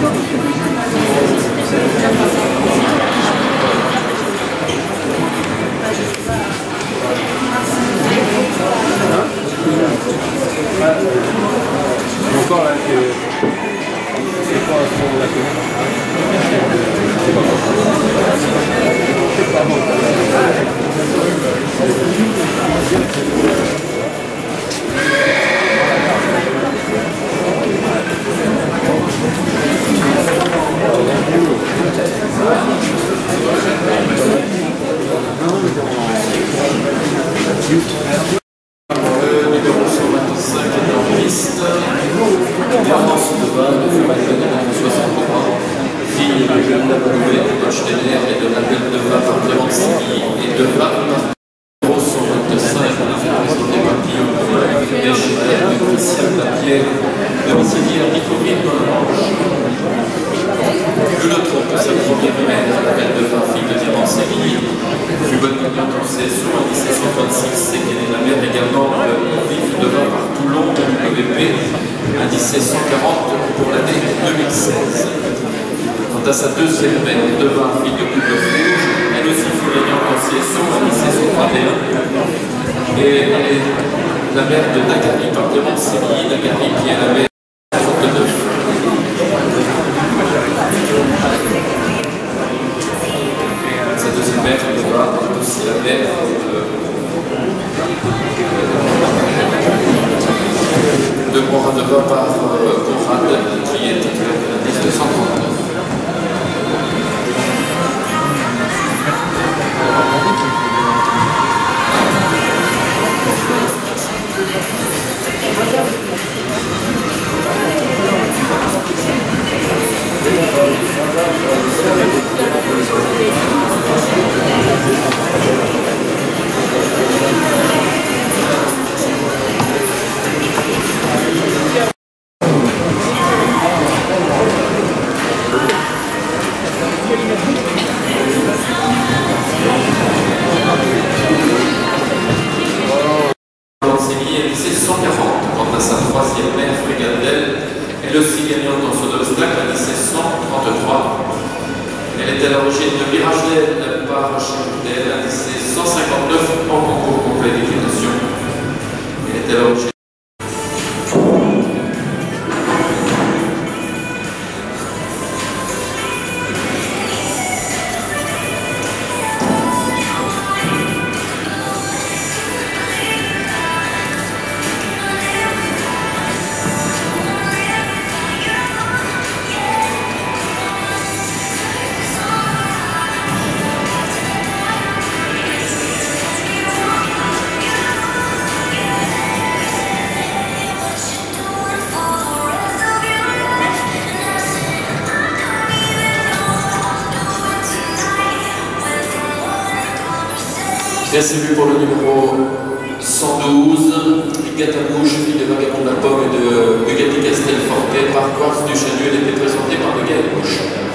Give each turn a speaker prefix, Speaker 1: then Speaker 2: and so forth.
Speaker 1: Encore là, c'est quoi pour la commune? C'est pas bon.
Speaker 2: Fille de Jeanne Lavoué, de Schneider et de la belle de Vin par Clément Sylvie et de Vin par 125, présenté par Guillaume Deschneider, de Christian Lapierre, domiciliaire Nicoline dans la Manche. Nous notons que sa première mère, la belle de Vin, fille de Clément Sylvie, fut bonne gagnante en CSO en 1736 et qu'elle est la mère également de Vif de Vin par Toulon de l'UVP à 1740 pour l'année 2016. Quant à sa deuxième mère, de Vin, fille de Coupe Rouge, elle aussi fut gagnante en CSO à 1731 et elle est la mère de Dagari par Clément Sylvie, Dagari qui est la mère de 1939. Sa deuxième mère, de Vin, est aussi la mère de Morin de Vin par Conrad, qui est titulaire de la 1939. Quant à sa troisième mère, Frégandelle, elle aussi gagnante en saut d'obstacle à 1733. Elle était à l'origine de Miragel par Chirudel à 1759 en concours complet d'équitation. Elle était à l'origine. C'est vu pour le numéro 112, Gatabouche, fille de Vagabond de la Pomme et de Bugatti Castelforte par Quartz du Chanu. Elle était présentée par le Gaël Bouche.